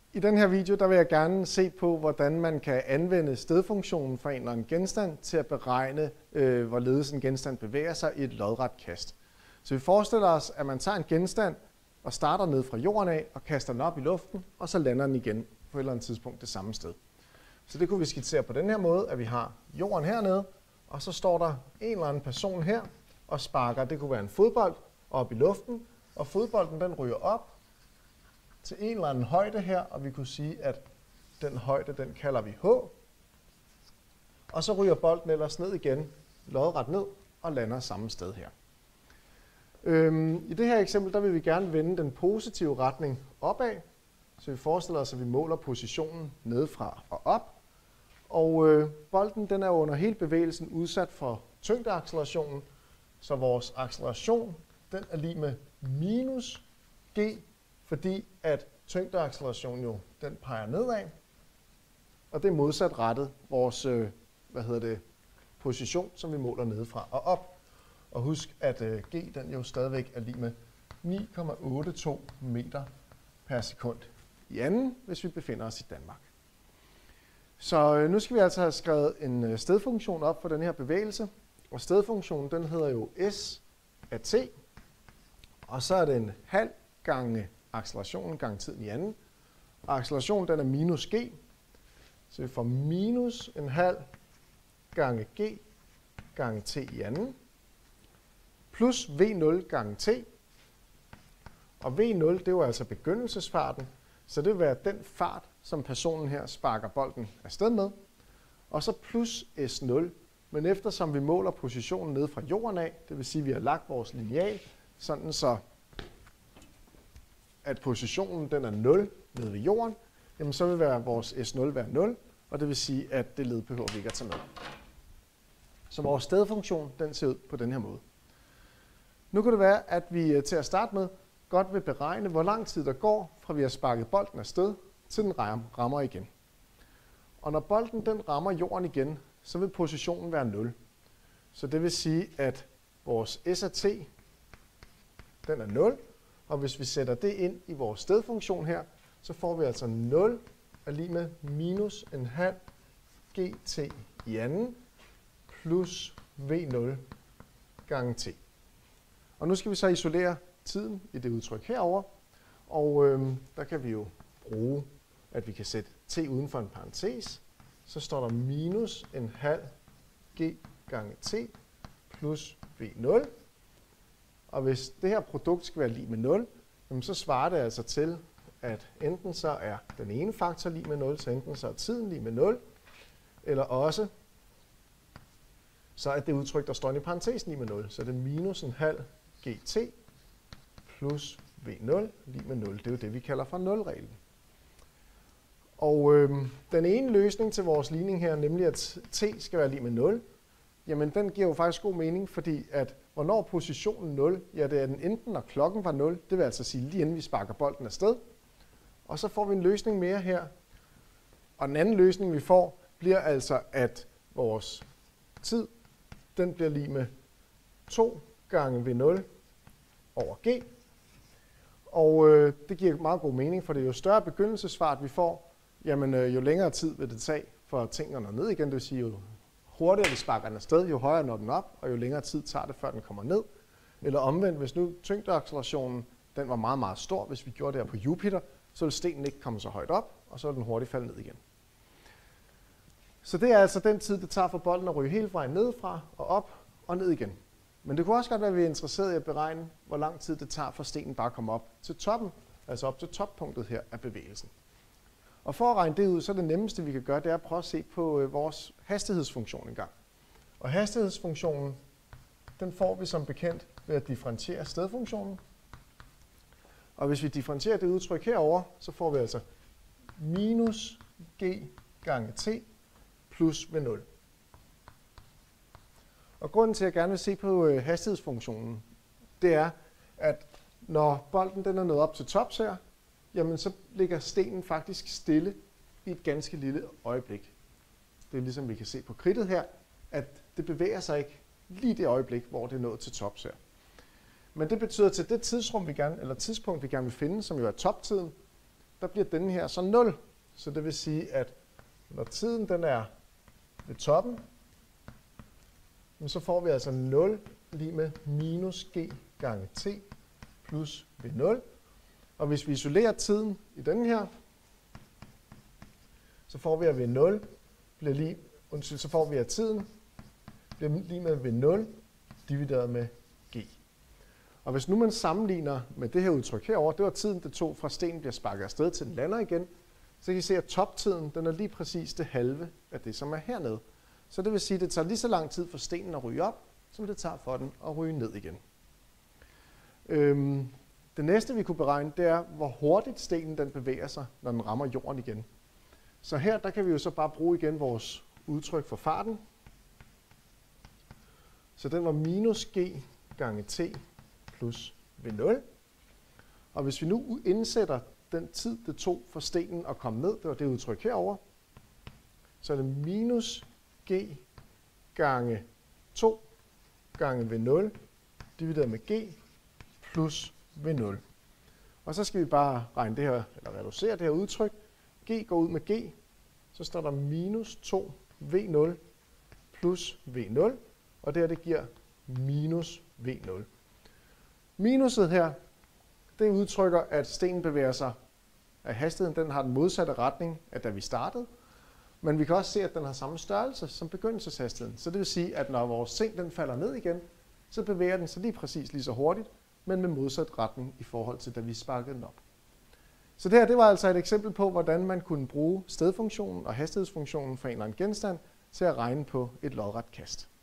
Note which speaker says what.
Speaker 1: I den her video der vil jeg gerne se på, hvordan man kan anvende stedfunktionen for en eller anden genstand til at beregne, hvorledes en genstand bevæger sig i et lodret kast. Så vi forestiller os, at man tager en genstand og starter ned fra jorden af og kaster den op i luften, og så lander den igen på et eller andet tidspunkt det samme sted. Så det kunne vi skitsere på den her måde, at vi har jorden hernede, og så står der en eller anden person her og sparker, det kunne være en fodbold, op i luften, og fodbolden den ryger op til en eller anden højde her, og vi kunne sige, at den højde, den kalder vi H. Og så ryger bolden ellers ned igen, lodret ned, og lander samme sted her. I det her eksempel, der vil vi gerne vende den positive retning opad, så vi forestiller os, at vi måler positionen nedefra og op. Og bolden den er under hele bevægelsen udsat for tyngdeaccelerationen, så vores acceleration den er lig med minus g, fordi at tyngdeaccelerationen jo den peger nedad, og det er modsat rettet vores position, som vi måler nedefra og op. Og husk, at g den jo stadigvæk er lig med 9,82 meter per sekund i anden, hvis vi befinder os i Danmark. Så nu skal vi altså have skrevet en stedfunktion op for den her bevægelse, og stedfunktionen den hedder jo s af t, og så er det en halv gange accelerationen gange tiden i anden, og accelerationen den er minus g, så vi får minus en halv gange g gange t i anden, plus v0 gange t, og v0 det er jo altså begyndelsesfarten, så det vil være den fart, som personen her sparker bolden afsted med, og så plus s0, men eftersom vi måler positionen ned fra jorden af, det vil sige, at vi har lagt vores lineal, sådan så at positionen den er 0 nede ved jorden, jamen så vil vores s0 være 0, og det vil sige, at det led behøver vi ikke at tage med. Så vores stedfunktion den ser ud på den her måde. Nu kan det være, at vi til at starte med godt vil beregne, hvor lang tid der går, fra vi har sparket bolden afsted, til den rammer igen. Og når bolden den rammer jorden igen, så vil positionen være 0. Så det vil sige, at vores s af t, den er 0, og hvis vi sætter det ind i vores stedfunktion her, så får vi altså 0 er lig med minus en halv gt i anden, plus v0 gange t. Og nu skal vi så isolere tiden i det udtryk herover, og der kan vi jo bruge, at vi kan sætte t uden for en parentes. Så står der minus en halv g gange t plus v0. Og hvis det her produkt skal være lig med 0, så svarer det altså til, at enten så er den ene faktor lig med 0, så enten så er tiden lig med 0, eller også så er det udtryk, der står i parentesen lig med 0. Så det er minus en halv gt plus v0 lig med 0. Det er jo det, vi kalder for nulreglen. Og den ene løsning til vores ligning her, nemlig at t skal være lig med 0, jamen den giver jo faktisk god mening, fordi at hvornår positionen 0, ja det er den enten når klokken var 0, det vil altså sige lige inden vi sparker bolden afsted. Og så får vi en løsning mere her. Og den anden løsning vi får, bliver altså at vores tid, den bliver lig med 2 gange v0 over g. Og det giver meget god mening, for det er jo større begyndelsesfart vi får, jamen jo længere tid vil det tage for tingene at nå ned igen. Det vil sige, jo hurtigere vi sparker den afsted, jo højere når den op, og jo længere tid tager det, før den kommer ned. Eller omvendt, hvis nu tyngdeaccelerationen den var meget, meget stor, hvis vi gjorde det her på Jupiter, så vil stenen ikke komme så højt op, og så vil den hurtigt falde ned igen. Så det er altså den tid, det tager for bolden at ryge hele vejen nedefra og op og ned igen. Men det kunne også godt være, at vi er interesseret i at beregne, hvor lang tid det tager for stenen bare at komme op til toppen, altså op til toppunktet her af bevægelsen. Og for at regne det ud, så er det nemmeste, vi kan gøre, det er at prøve at se på vores hastighedsfunktion engang. Og hastighedsfunktionen, den får vi som bekendt ved at differentiere stedfunktionen. Og hvis vi differentierer det udtryk herover, så får vi altså minus g gange t plus v0. Og grunden til, at jeg gerne vil se på hastighedsfunktionen, det er, at når bolden den er nået op til tops her, jamen så ligger stenen faktisk stille i et ganske lille øjeblik. Det er ligesom vi kan se på kridtet her, at det bevæger sig ikke lige det øjeblik, hvor det er nået til tops her. Men det betyder, at til det tidspunkt, vi gerne vil finde, som jo er toptiden, der bliver denne her så 0. Så det vil sige, at når tiden den er ved toppen, så får vi altså 0 lige med minus g gange t plus v0. Og hvis vi isolerer tiden i denne her, så får vi, at v0 bliver lige, så får vi, at tiden bliver lige med v0 divideret med g. Og hvis nu man sammenligner med det her udtryk herover, det var tiden, det tog fra stenen bliver sparket afsted til den lander igen, så kan I se, at toptiden den er lige præcis det halve af det, som er hernede. Så det vil sige, at det tager lige så lang tid for stenen at ryge op, som det tager for den at ryge ned igen. Det næste, vi kunne beregne, det er, hvor hurtigt stenen den bevæger sig, når den rammer jorden igen. Så her der kan vi jo så bare bruge igen vores udtryk for farten. Så den var minus g gange t plus v0. Og hvis vi nu indsætter den tid, det tog for stenen at komme ned, det var det udtryk herover, så er det minus g gange 2 gange v0 divideret med g plus v0. Og så skal vi bare regne det her, eller reducere det her udtryk. G går ud med g, så står der minus 2 v0 plus v0, og det her det giver minus v0. Minuset her, det udtrykker, at stenen bevæger sig, at hastigheden den har den modsatte retning af da vi startede, men vi kan også se, at den har samme størrelse som begyndelseshastigheden. Så det vil sige, at når vores sten den falder ned igen, så bevæger den sig lige præcis lige så hurtigt, men med modsat retning i forhold til da vi sparkede den op. Så det her det var altså et eksempel på, hvordan man kunne bruge stedfunktionen og hastighedsfunktionen for en eller anden genstand til at regne på et lodret kast.